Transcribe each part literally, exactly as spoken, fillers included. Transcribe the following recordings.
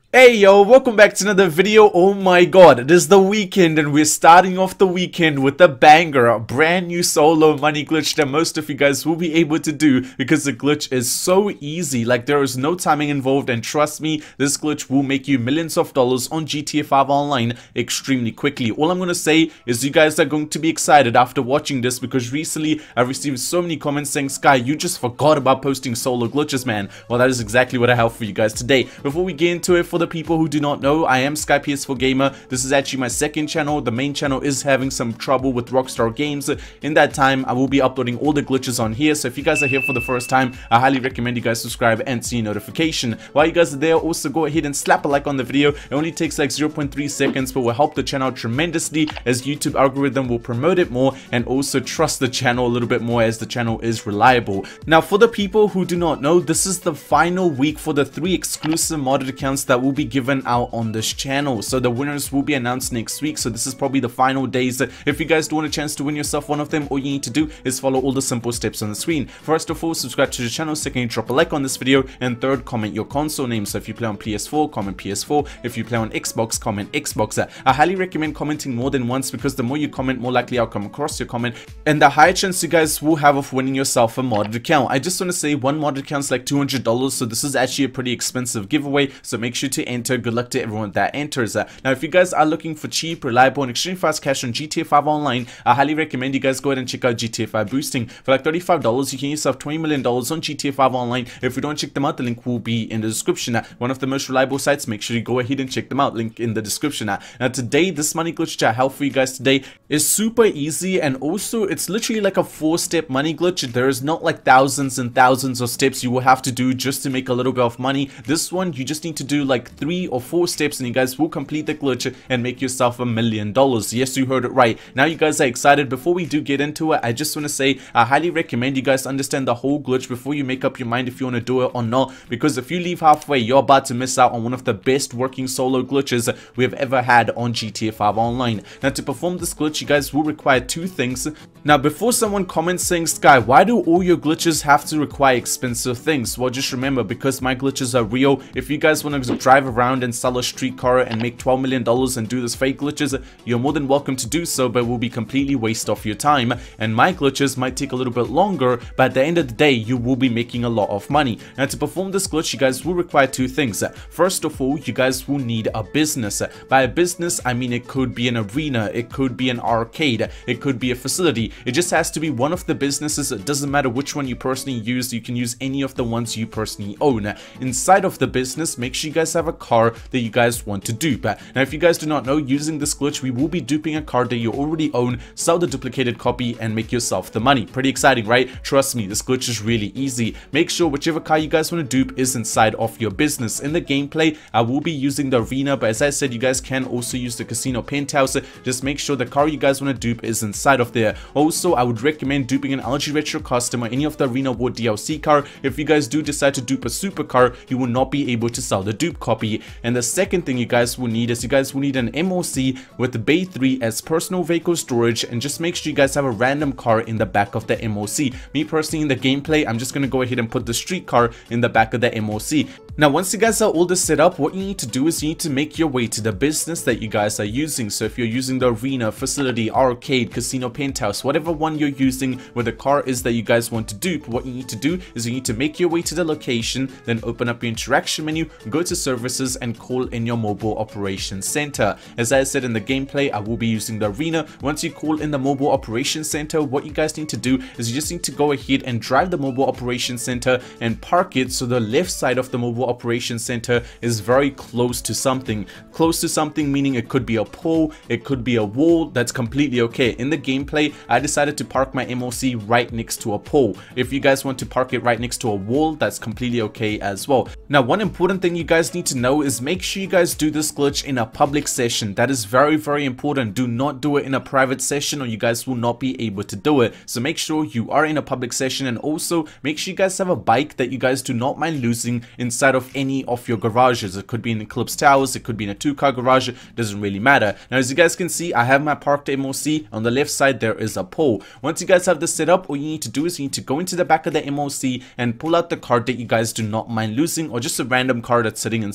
Hey yo, welcome back to another video. Oh my god, it is the weekend and we're starting off the weekend with a banger, a brand new solo money glitch that most of you guys will be able to do because the glitch is so easy. Like, there is no timing involved, and trust me, this glitch will make you millions of dollars on G T A five Online extremely quickly. All I'm gonna say is you guys are going to be excited after watching this, because recently I've received so many comments saying, Sky, you just forgot about posting solo glitches, man. Well, that is exactly what I have for you guys today. Before we get into it, for the people who do not know, I am Sky P S four Gamer. This is actually my second channel. The main channel is having some trouble with Rockstar Games. In that time, I will be uploading all the glitches on here. So if you guys are here for the first time, I highly recommend you guys subscribe and see a notification. While you guys are there, also go ahead and slap a like on the video. It only takes like zero point three seconds, but will help the channel tremendously, as YouTube algorithm will promote it more, and also trust the channel a little bit more, as the channel is reliable. Now, for the people who do not know, this is the final week for the three exclusive modded accounts that will be given out on this channel. So the winners will be announced next week. So this is probably the final days. If you guys do want a chance to win yourself one of them, all you need to do is follow all the simple steps on the screen. First of all, subscribe to the channel. Second, drop a like on this video, and third, comment your console name. So if you play on P S four, comment P S four. If you play on Xbox, comment Xbox. I highly recommend commenting more than once, because the more you comment, more likely I'll come across your comment, and the higher chance you guys will have of winning yourself a modded account. I just want to say, one modded account is like two hundred dollars, so this is actually a pretty expensive giveaway, so make sure to enter. Good luck to everyone that enters. Uh, now, if you guys are looking for cheap, reliable, and extremely fast cash on G T A five Online, I highly recommend you guys go ahead and check out G T A five Boosting. For like thirty-five dollars, you can use yourself twenty million dollars on G T A five Online. If you don't check them out, the link will be in the description. Uh, one of the most reliable sites, make sure you go ahead and check them out. Link in the description. Uh, now, today, this money glitch that I have for you guys today is super easy, and also it's literally like a four-step money glitch. There is not like thousands and thousands of steps you will have to do just to make a little bit of money. This one, you just need to do like three or four steps, and you guys will complete the glitch and make yourself a million dollars. Yes, you heard it right. Now you guys are excited. Before we do get into it, I just want to say I highly recommend you guys understand the whole glitch before you make up your mind if you want to do it or not, because if you leave halfway, you're about to miss out on one of the best working solo glitches we have ever had on G T A five Online. Now, to perform this glitch, you guys will require two things. Now, before someone comments saying, Sky, why do all your glitches have to require expensive things? Well, just remember, because my glitches are real. If you guys want to drive around and sell a streetcar and make twelve million dollars and do this fake glitches, you're more than welcome to do so, but it will be completely waste of your time. And my glitches might take a little bit longer, but at the end of the day, you will be making a lot of money. Now, to perform this glitch, you guys will require two things. First of all, you guys will need a business. By a business, I mean it could be an arena, it could be an arcade, it could be a facility. It just has to be one of the businesses. It doesn't matter which one you personally use. You can use any of the ones you personally own. Inside of the business, make sure you guys have a car that you guys want to dupe. Now, if you guys do not know, using this glitch, we will be duping a car that you already own, sell the duplicated copy, and make yourself the money. Pretty exciting, right? Trust me, this glitch is really easy. Make sure whichever car you guys want to dupe is inside of your business. In the gameplay, I will be using the arena, but as I said, you guys can also use the casino penthouse. Just make sure the car you guys want to dupe is inside of there. Also, I would recommend duping an L G Retro Custom or any of the Arena War D L C car. If you guys do decide to dupe a supercar, you will not be able to sell the dupe copy. And the second thing you guys will need is you guys will need an M O C with the Bay three as personal vehicle storage, and just make sure you guys have a random car in the back of the M O C. Me personally, in the gameplay, I'm just going to go ahead and put the street car in the back of the M O C. Now, once you guys are all this set up, what you need to do is you need to make your way to the business that you guys are using. So if you're using the arena, facility, arcade, casino, penthouse, whatever one you're using where the car is that you guys want to dupe, what you need to do is you need to make your way to the location, then open up your interaction menu, go to services, and call in your mobile operations center. As I said in the gameplay, I will be using the arena. Once you call in the mobile operations center, what you guys need to do is you just need to go ahead and drive the mobile operations center and park it so the left side of the mobile operations center is very close to something. Close to something meaning it could be a pole, it could be a wall. That's completely okay. In the gameplay, I decided to park my M O C right next to a pole. If you guys want to park it right next to a wall, that's completely okay as well. Now, one important thing you guys need to know is make sure you guys do this glitch in a public session. That is very, very important. Do not do it in a private session or you guys will not be able to do it. So make sure you are in a public session, and also make sure you guys have a bike that you guys do not mind losing inside of any of your garages. It could be in Eclipse Towers, it could be in a two-car garage, doesn't really matter. Now, as you guys can see, I have my parked M O C. On the left side, there is a pole. Once you guys have this set up, all you need to do is you need to go into the back of the M O C and pull out the card that you guys do not mind losing, or just a random card that's sitting inside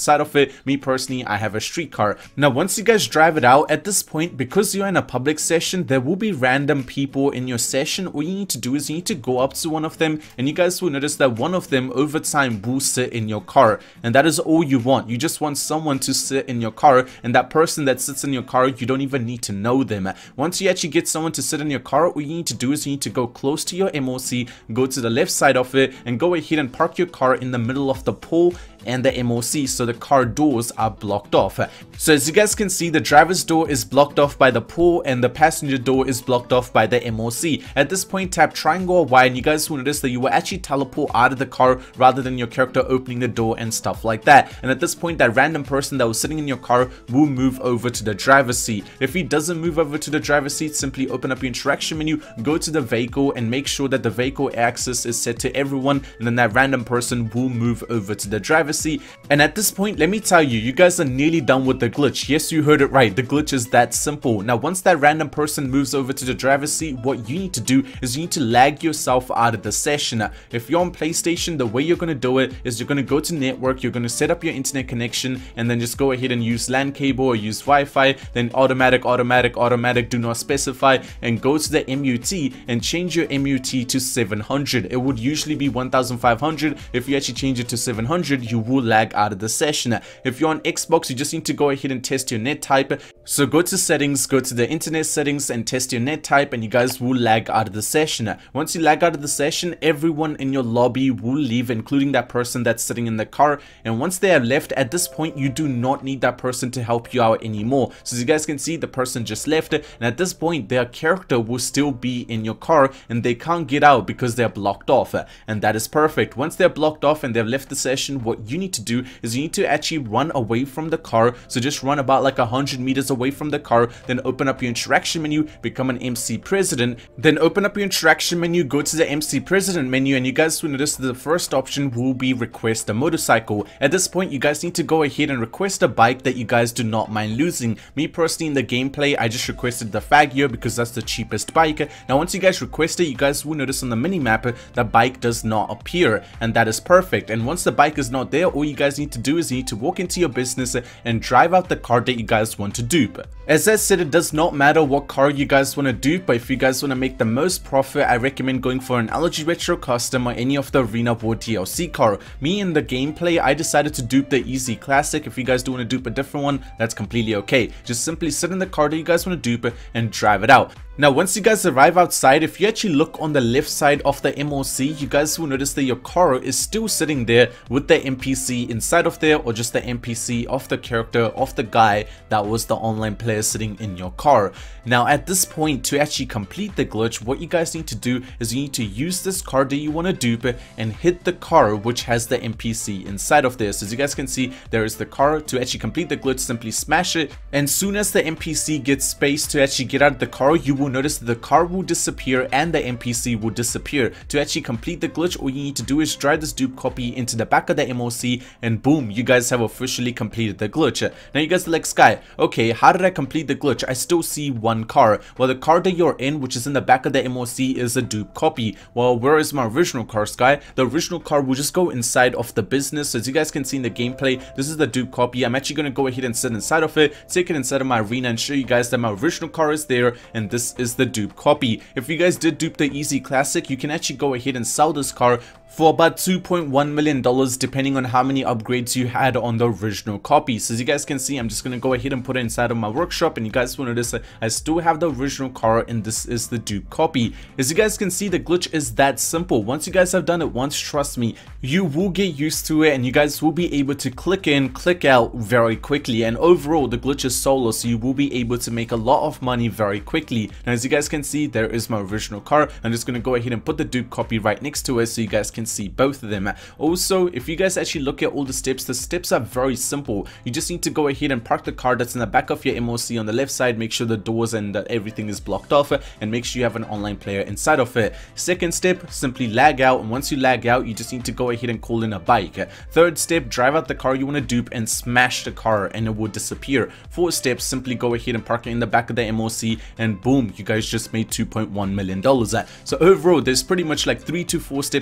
inside of it. Me personally, I have a streetcar. Now once you guys drive it out, at this point, because you're in a public session, there will be random people in your session. All you need to do is you need to go up to one of them, and you guys will notice that one of them over time will sit in your car, and that is all you want. You just want someone to sit in your car, and that person that sits in your car, you don't even need to know them. Once you actually get someone to sit in your car, all you need to do is you need to go close to your M O C, go to the left side of it, and go ahead and park your car in the middle of the pool and the M O C, so the car doors are blocked off. So as you guys can see, the driver's door is blocked off by the pool and the passenger door is blocked off by the M O C. At this point, tap triangle or Y, and you guys will notice that you will actually teleport out of the car rather than your character opening the door and stuff like that. And at this point, that random person that was sitting in your car will move over to the driver's seat. If he doesn't move over to the driver's seat, simply open up your interaction menu, go to the vehicle, and make sure that the vehicle access is set to everyone, and then that random person will move over to the driver's seat. And at this point, let me tell you, you guys are nearly done with the glitch. Yes, you heard it right, the glitch is that simple. Now once that random person moves over to the driver's seat, what you need to do is you need to lag yourself out of the session. If you're on PlayStation, the way you're going to do it is you're going to go to network, you're going to set up your internet connection, and then just go ahead and use LAN cable or use Wi-Fi, then automatic, automatic, automatic, do not specify, and go to the M U T and change your M U T to seven hundred. It would usually be one thousand five hundred. If you actually change it to seven hundred, you will lag out of the session. If you're on Xbox, you just need to go ahead and test your net type. So go to settings, go to the internet settings, and test your net type, and you guys will lag out of the session. Once you lag out of the session, everyone in your lobby will leave, including that person that's sitting in the car. And once they have left, at this point, you do not need that person to help you out anymore. So as you guys can see, the person just left, and at this point, their character will still be in your car, and they can't get out because they're blocked off. And that is perfect. Once they're blocked off and they've left the session, what you need to do is you need to actually run away from the car. So just run about like a hundred meters away from the car, then open up your interaction menu, become an M C president, then open up your interaction menu, go to the M C president menu, and you guys will notice that the first option will be request a motorcycle. At this point, you guys need to go ahead and request a bike that you guys do not mind losing. Me personally, in the gameplay, I just requested the Faggio because that's the cheapest bike. Now once you guys request it, you guys will notice on the minimap the bike does not appear, and that is perfect. And once the bike is not there, all you guys need to do is you need to walk into your business and drive out the car that you guys want to dupe. As I said, it does not matter what car you guys want to dupe, but if you guys want to make the most profit, I recommend going for an L G Retro Custom or any of the Arena War D L C car. Me, in the gameplay, I decided to dupe the Easy Classic. If you guys do want to dupe a different one, that's completely okay. Just simply sit in the car that you guys want to dupe and drive it out. Now once you guys arrive outside, if you actually look on the left side of the M O C, you guys will notice that your car is still sitting there with the N P C inside of there, or just the N P C of the character of the guy that was the online player sitting in your car. Now at this point, to actually complete the glitch, what you guys need to do is you need to use this car that you want to dupe and hit the car which has the N P C inside of there. So as you guys can see, there is the car. To actually complete the glitch, simply smash it, and soon as the N P C gets space to actually get out of the car, you will notice that the car will disappear and the N P C will disappear. To actually complete the glitch, all you need to do is drive this dupe copy into the back of the M O C, and boom, you guys have officially completed the glitch. Now you guys are like, Sky, okay, how did I complete the glitch? I still see one car. Well, the car that you're in, which is in the back of the M O C, is a dupe copy. Well, where is my original car, Sky? The original car will just go inside of the business. So as you guys can see in the gameplay, this is the dupe copy. I'm actually going to go ahead and sit inside of it, take it inside of my arena, and show you guys that my original car is there, and this is the dupe copy. If you guys did dupe the Easy Classic, you can actually go ahead and sell this car for about two point one million dollars, depending on how many upgrades you had on the original copy. So as you guys can see, I'm just going to go ahead and put it inside of my workshop, and you guys will notice that I still have the original car, and this is the dupe copy. As you guys can see, the glitch is that simple. Once you guys have done it once, trust me, you will get used to it, and you guys will be able to click in, click out very quickly. And overall, the glitch is solo, so you will be able to make a lot of money very quickly. Now as you guys can see, there is my original car. I'm just going to go ahead and put the dupe copy right next to it so you guys can see both of them. Also, if you guys actually look at all the steps, the steps are very simple. You just need to go ahead and park the car that's in the back of your M O C on the left side, make sure the doors and uh, everything is blocked off, and make sure you have an online player inside of it. Second step, simply lag out, and once you lag out, you just need to go ahead and call in a bike. Third step, drive out the car you want to dupe and smash the car, and it will disappear. Fourth step, simply go ahead and park it in the back of the M O C, and boom, you guys just made two point one million dollars. So overall, there's pretty much like three to four steps you guys have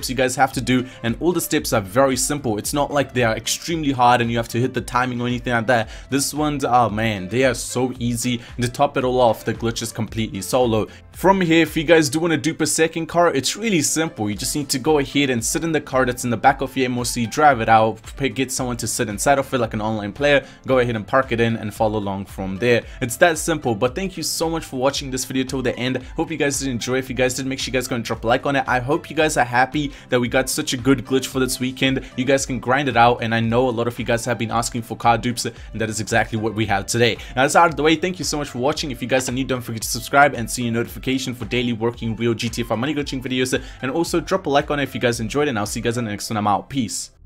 have to do, and all the steps are very simple. It's not like they are extremely hard and you have to hit the timing or anything like that. This one's, oh man, they are so easy. And to top it all off, the glitch is completely solo. From here, if you guys do want to dupe a second car, it's really simple. You just need to go ahead and sit in the car that's in the back of your M O C, drive it out, get someone to sit inside of it like an online player, go ahead and park it in and follow along from there. It's that simple. But thank you so much for watching this video till the end. Hope you guys did enjoy. If you guys did, make sure you guys go and drop a like on it. I hope you guys are happy that we got such a good glitch for this weekend. You guys can grind it out, and I know a lot of you guys have been asking for car dupes, and that is exactly what we have today. Now that's out of the way. Thank you so much for watching. If you guys are new, don't forget to subscribe and see your notification for daily working real G T A five money glitching videos, and also drop a like on it if you guys enjoyed it, and I'll see you guys in the next one. I'm out. Peace.